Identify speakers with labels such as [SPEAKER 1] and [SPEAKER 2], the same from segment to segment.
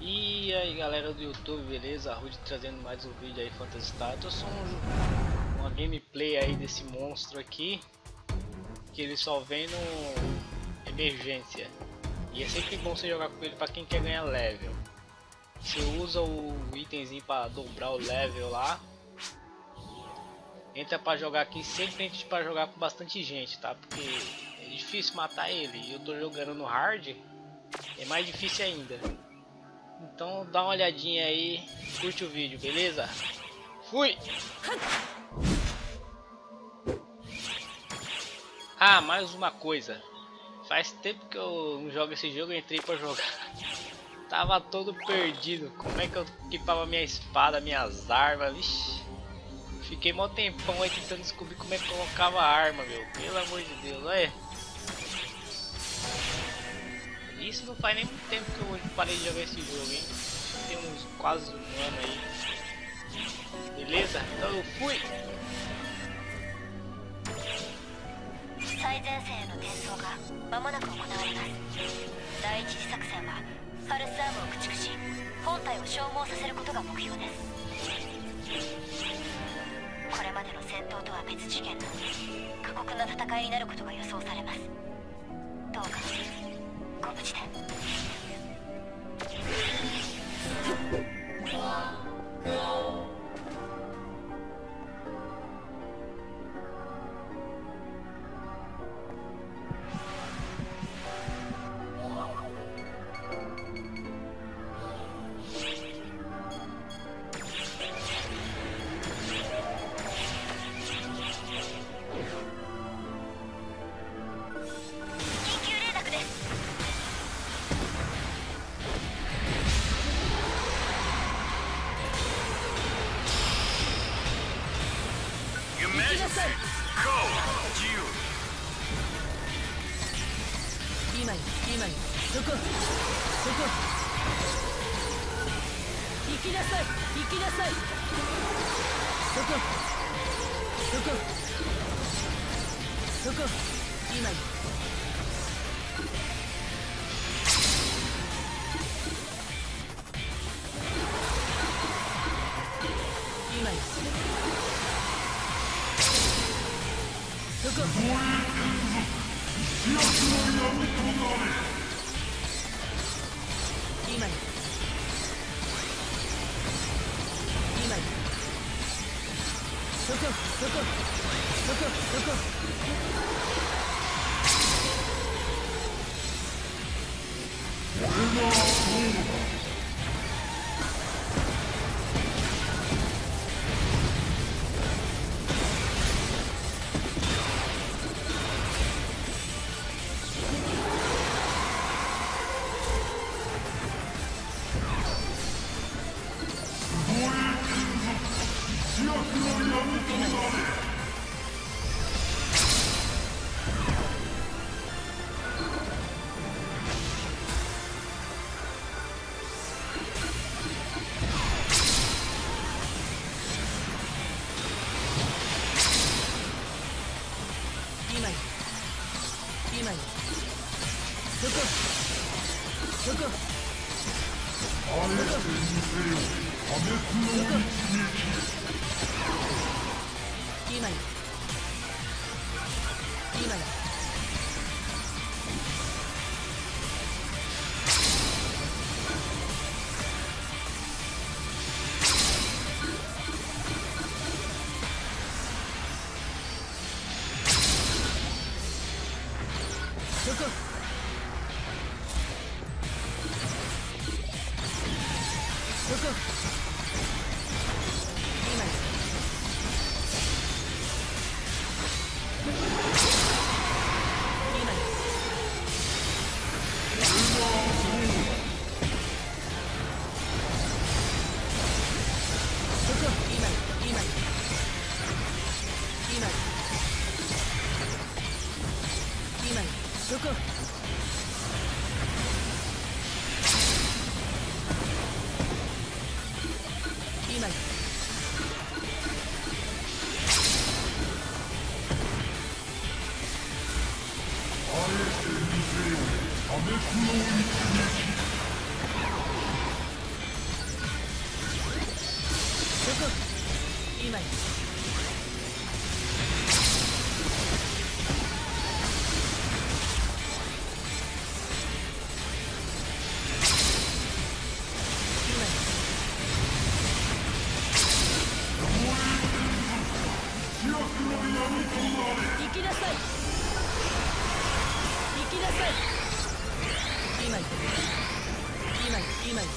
[SPEAKER 1] E aí galera do YouTube, beleza? Rude trazendo mais um vídeo aí, Phantasy Star. Eu tô só uma gameplay aí desse monstro aqui, que ele só vem no emergência. E é sempre bom você jogar com ele pra quem quer ganhar level. Você usa o itemzinho pra dobrar o level lá. Entra pra jogar aqui, sempre entra pra jogar com bastante gente, tá? Porque é difícil matar ele. E eu tô jogando no hard, é mais difícil ainda. Então dá uma olhadinha aí, curte o vídeo, beleza? Fui! Ah, mais uma coisa. Faz tempo que eu não jogo esse jogo, eu entrei pra jogar. Tava todo perdido. Como é que eu equipava minha espada, minhas armas? Vixi. Fiquei mó tempão aí tentando descobrir como é que colocava a arma, meu. Pelo amor de Deus, olha. Isso não faz nem muito tempo que eu parei de jogar esse jogo, hein? Tem uns quase um ano aí. Beleza? Então eu fui!
[SPEAKER 2] 最前線への転送が間もなく行われます。第一次作戦はパルスアームを駆逐し本体を消耗させることが目標です。これまでの戦闘とは別次元の過酷な戦いになることが予想されます。どうかご無事で。
[SPEAKER 3] 枚。行きなさい。行きなさい。2枚。2枚。2枚。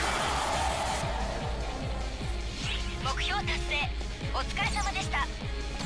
[SPEAKER 2] 目標達成、お疲れ様でした。